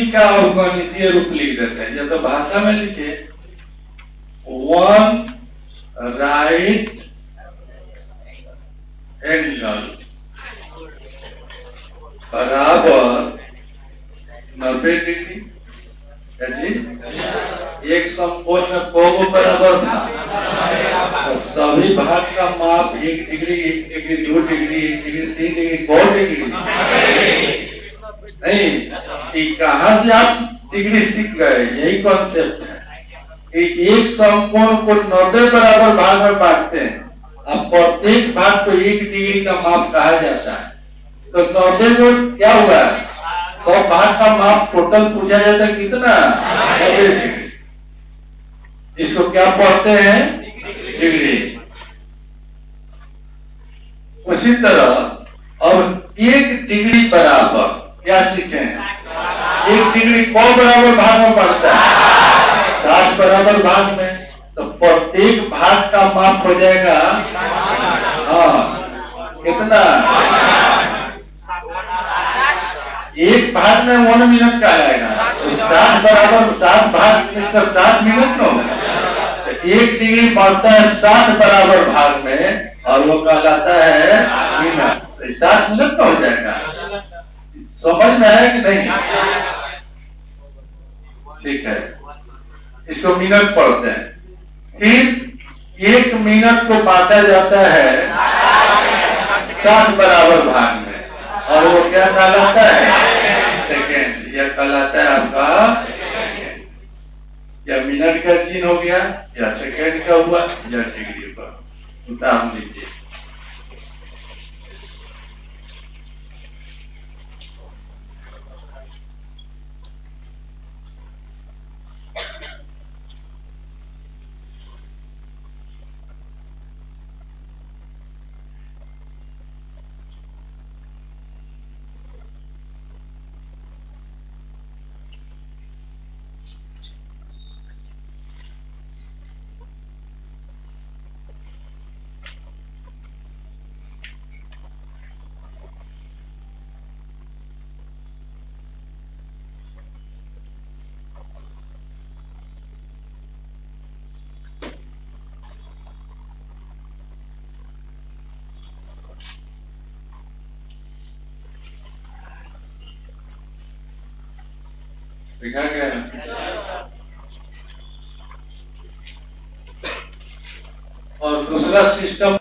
का गणितीय रूप लिख देते हैं, या तो भाषा में लिखे 1 राइट एंगल बराबर 90 डिग्री। एक समकोण में कोण बराबर था, तो सभी भाग का माप 1 degree 1 degree 2 degree 1 degree 3 degree 4 degree नहीं कि कहां से आप डिग्री सीख गए, यही कॉन्सेप्ट है कि एक समकोण को 90 बराबर भाग में बांटते हैं, अब प्रत्येक भाग को 1 डिग्री का माप कहा जाता है। तो 90 को क्या हुआ, तो भाग का माप टोटल पूछा जाता है कितना, 90 डिग्री। इसको क्या पढ़ते हैं, डिग्री। उसी तरह अब 1 डिग्री बराबर क्या सीखें, 1 डिग्री कौन बराबर भाग में पड़ता है, 60 बराबर भाग में। तो प्रत्येक भाग का माप हो जाएगा कितना, एक भाग में 1 मिनट का आएगा, तो 60 बराबर 60 भाग 60 मिनट का होगा। तो 1 डिग्री पड़ता है 60 बराबर भाग में, और वो कहलाता है मिनट। तो 60 मिनट का हो जाएगा। समझ में आया कि नहीं, ठीक है। इसको मिनट पढ़ते हैं। फिर 1 मिनट को बांटा जाता है 60 बराबर भाग में, और वो क्या कहलाता है, सेकेंड। यह कहलाता है आपका सेकेंड। या मिनट का चिन्ह हो गया, या सेकेंड का हुआ, या डिग्री का। उदाहरण लीजिए, लिखा गया और दूसरा सिस्टम